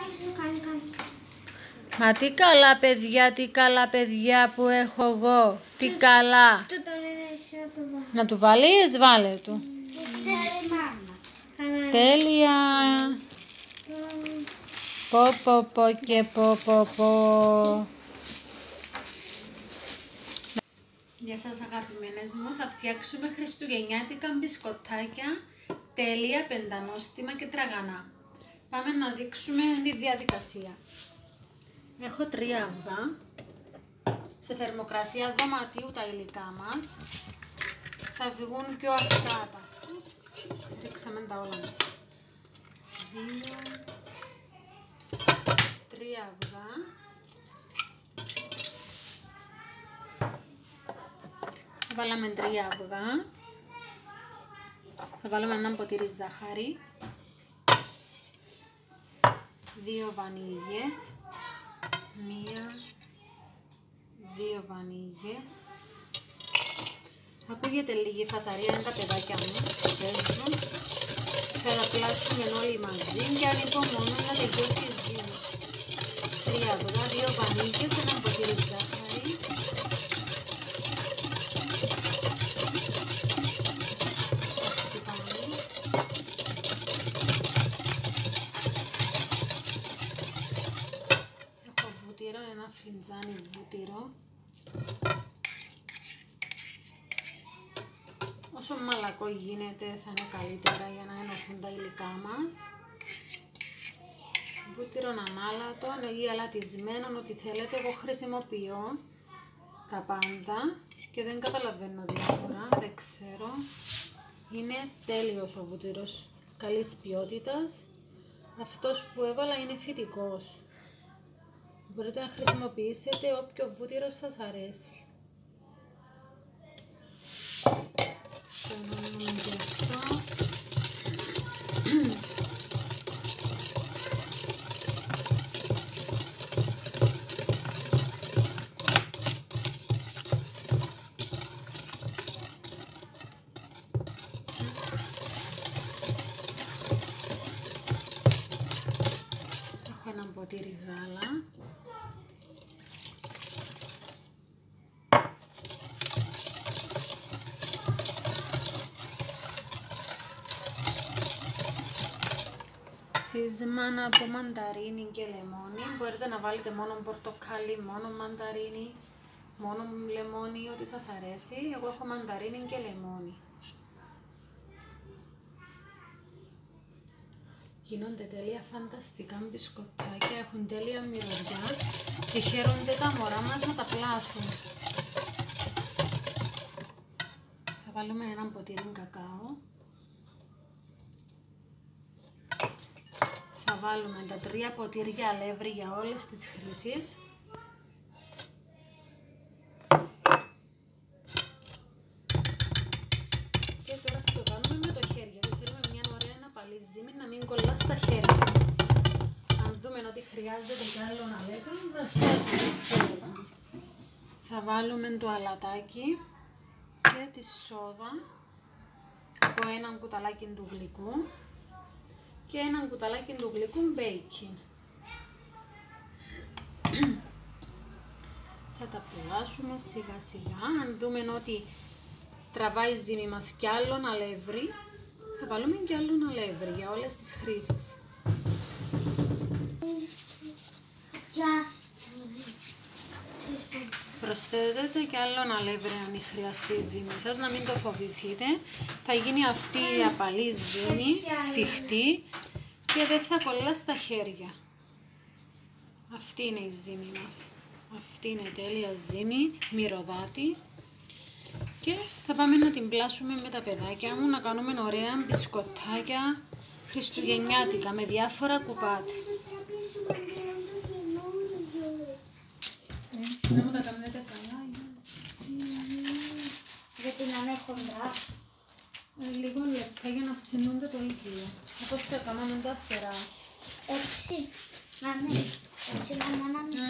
Μα τι καλά παιδιά που έχω εγώ. Τι καλά. Να του βάλεις, βάλε του. Τέλεια. Πω και πω. Γεια σας αγαπημένες μου, θα φτιάξουμε χριστουγεννιάτικα μπισκοτάκια, τέλεια, πεντανόστιμα και τραγανά. Πάμε να δείξουμε τη διαδικασία. Έχω 3 αυγά, σε θερμοκρασία δωματίου τα υλικά μας. Θα βγουν πιο αυστάτα. Ρίξαμε τα όλα μας. 2, 3 αυγά. Βάλαμε 3 αυγά. Θα βάλουμε ένα ποτήρι ζάχαρη. 2 βανίγιες. 1, 2 βανίγιες. Ακούγεται λίγη φασαρία, είναι τα παιδάκια μου που παίζουν. Θα τα πλάσουμε όλοι μαζί και ανυπομονώ να τελειώσει η ζύμη. 3 αυγά, 2 βανίγιες, ένα ποτήρι ζάχαρη. Ένα φλιτζάνι βούτυρο. Όσο μαλακό γίνεται θα είναι καλύτερα για να ενωθούν τα υλικά μας. Βούτυρο ανάλατο ή αλατισμένο, ό,τι θέλετε. Εγώ χρησιμοποιώ τα πάντα και δεν καταλαβαίνω διαφορά, δεν ξέρω. Είναι τέλειος ο βούτυρος, καλής ποιότητας. Αυτός που έβαλα είναι φυτικός. Μπορείτε να χρησιμοποιήσετε όποιο βούτυρο σας αρέσει. Τονώνουμε και αυτό. Έχω ένα ποτήρι γάλα. Ψήσμα από μανταρίνι και λεμόνι. Μπορείτε να βάλετε μόνο πορτοκάλι, μόνο μανταρίνι, μόνο λεμόνι, ό,τι σας αρέσει. Εγώ έχω μανταρίνι και λεμόνι. Γίνονται τέλεια φανταστικά μπισκοτάκια, έχουν τέλεια μυρωδιά και χαίρονται τα μωρά μας να τα πλάθουν. Θα βάλουμε ένα ποτήρι κακάο. Θα βάλουμε τα 3 ποτήρια αλεύρι για όλες τις χρήσεις. Και τώρα θα το κάνουμε με το χέρι, γιατί θέλουμε μια ωραία αναπαλή ζύμη να μην κολλά στα χέρια. Αν δούμε ότι χρειάζεται κι άλλο αλεύρι, προσθέτουμε. Θα βάλουμε το αλατάκι και τη σόδα από έναν κουταλάκι του γλυκού και έναν κουταλάκι του γλυκού μπέικιν. Θα τα πουλάσουμε σιγά σιγά. Αν δούμε ότι τραβάει η ζύμη μας κι άλλον αλεύρι, θα βάλουμε κι άλλον αλεύρι για όλες τις χρήσεις. Προσθέτετε κι άλλον αλεύρι αν χρειαστεί η ζύμη σας, να μην το φοβηθείτε. Θα γίνει αυτή η απαλή ζύμη, σφιχτή και δεν θα κολλά στα χέρια. Αυτή είναι η ζύμη μας. Αυτή είναι τέλεια ζύμη, μυρωδάτη. Και θα πάμε να την πλάσουμε με τα παιδάκια μου, να κάνουμε ωραία μπισκοτάκια χριστουγεννιάτικα με διάφορα κουπάτι. Να μου τα κάνετε καλά, γιατί να είναι χοντρά. Λίγο λεπτά για να ψηνούνται το ίδιο. Όπως θα κάναμε τα αστερά. Έτσι, να ναι, έτσι να μάναμε.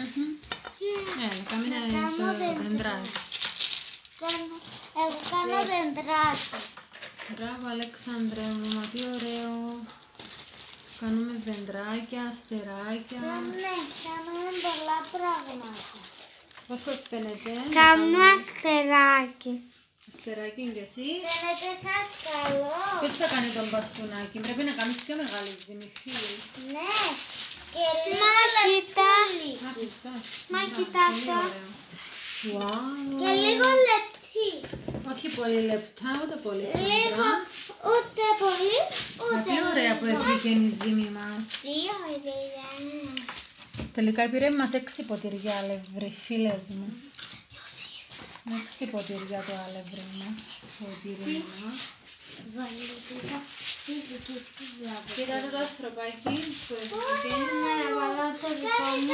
Κάμε το δεντράκι. Εγώ κάνω δεντράκι. Μπράβο Αλέξανδρε μου, τι ωραίο. Κάνουμε δεντράκια, αστεράκια. Ναι, κάνουμε πολλά πράγματα. Πώς σας φαίνεται? Κάνουμε αστεράκι. Αστεράκι και εσύ. Φαίνεται σας καλό. Ποιος θα κάνει τον μπαστούνάκι? Πρέπει να κάνεις πιο μεγάλη ζύμη, φίλοι. Ναι. Και λίγο λεπτούλι. Μα κοίτα αυτό. Και λίγο λεπτή. Όχι πολύ λεπτά, ούτε πολύ Λίγο, χοντρά. ούτε πολύ, Μα ούτε τι ωραία που έβγαινε η ζύμη μας. Τι ωραία. Τελικά πήρε μας 6 ποτηριά αλεύρι, φίλες μου. 6 ποτηριά το αλεύρι μας, το τζιρίνι μας. Κοίτατε το ανθρωπάκι που έφυγε. Ναι, βάλω το δικό μου.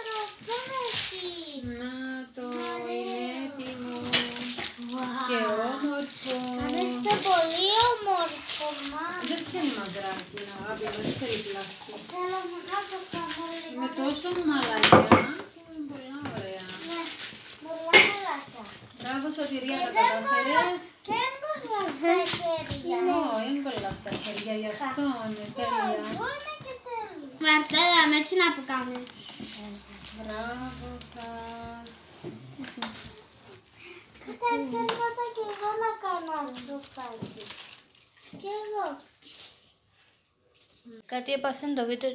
Να το, είναι έτοιμο και όμορφο. Είστε πολύ όμορφο, μάμα. Δεν θέλει μαγκράκι, αγάπη, δεν θέλει πλαστικό. Θέλω να το κάνω λίγο. Είναι τόσο μαλακιά, είναι πολύ ωραία. Ναι, πολλά μαλακιά. Μπράβο Σωτηρία, τα καταφέρες. Δεν κολλά στα χέρια. Είναι πολλά στα χέρια, γι' αυτό είναι τέλεια. Είναι και τέλεια. Μαρτέλα, με έτσι να που κάνεις. Μπράβο σας. Καταφέρματα και εγώ να κάνω ανθρωπάκι. Και εγώ. Κάτι έπαθε το βίντεο.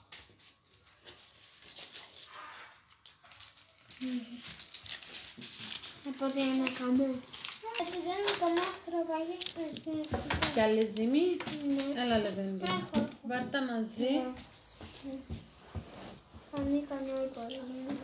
Από τι να κάνω. Εσύ δεν είναι το ανθρωπάκι. Κι άλλη ζύμη. Ναι. Έλα Λεβέντη. Έχω. Βάρτα μαζί. Κάνει πολύ.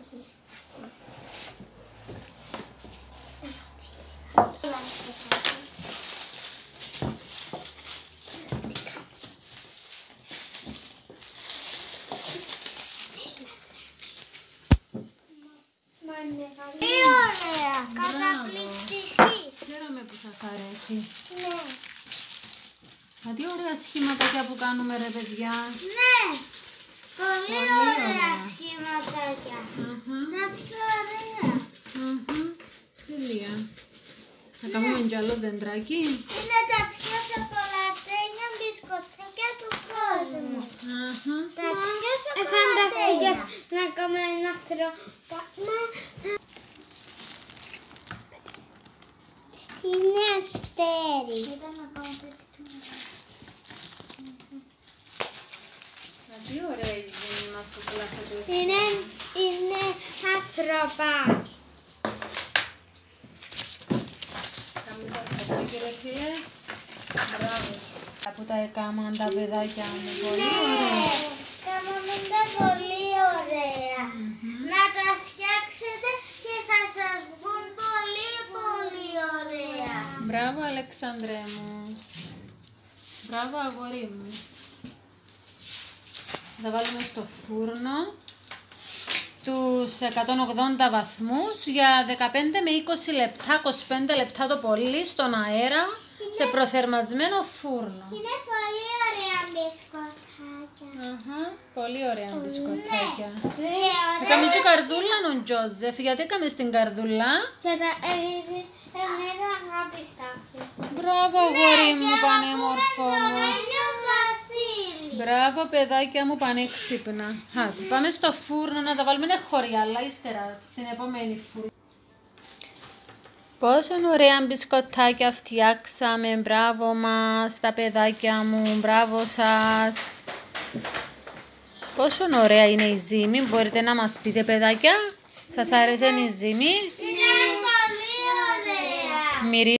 Τι ωραία! Καταπληκτική! Χαίρομαι που σας αρέσει. Ναι! Μα τι ωραία σχήματάκια που κάνουμε ρε παιδιά. Ναι! Πολύ Πολύ ωραία ωραία. σχηματάκια! Αχα, Να πιο ωραία! αχα. Τέλεια. Να κάνουμε κι άλλο δεντράκι. Είναι τα πιο σοκολατένια μπισκοτάκια του κόσμου! Αχα. Τα πιο σοκολατένια! Να κάνουμε ένα θροπάμα. Είναι αστέρι. Μα τι ωραία η ζύμη μας που πλάθεται. Είναι ανθρωπάκι. Κάνεις αρκετάκι ρε φίλε. Μπράβο. Από τα έκαναν τα παιδάκια μου. Πολύ ωραία. Κάναμε τα πολύ ωραία. Να τα φτιάξετε και θα σας βγουν πολύ πολύ ωραία. Μπράβο Αλεξάνδρε μου. Μπράβο αγόρι μου. Θα βάλουμε στο φούρνο στους 180 βαθμούς για 15 με 20 λεπτά, 25 λεπτά το πολύ στον αέρα σε προθερμασμένο φούρνο. Είναι πολύ ωραία μπισκοτάκια. Αχα, πολύ ωραία μπισκοτάκια. Ναι, Έκαμε και καρδούλα ο Τζόζεφ, γιατί έκαμε στην καρδούλα. Και τα εμένα αγάπη στα χρυσά. Μπράβο αγόρι μου πανέμορφο μου. Άγιο Βασίλη. Μπράβο παιδάκια μου πανέξυπνα. Άντε, πάμε στο φούρνο να τα βάλουμε χωριά, αλλά ύστερα στην επόμενη φούρνο. Πόσο ωραία μπισκοτάκια φτιάξαμε, μπράβο μας τα παιδάκια μου, μπράβο σας. Πόσο ωραία είναι η ζύμη, μπορείτε να μας πείτε παιδάκια, σας άρεσε η ζύμη? Είναι πολύ ωραία.